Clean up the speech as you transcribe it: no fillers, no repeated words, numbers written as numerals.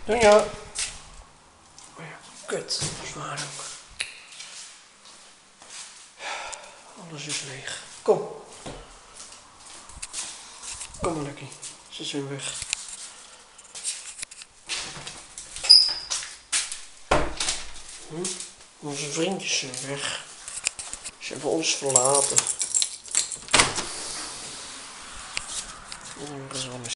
Ja. Oh ja, kut. Zwaar ook. Alles is leeg. Kom. Kom maar, Lucky. Ze zijn weg. Onze vriendjes zijn weg. Ze hebben ons verlaten.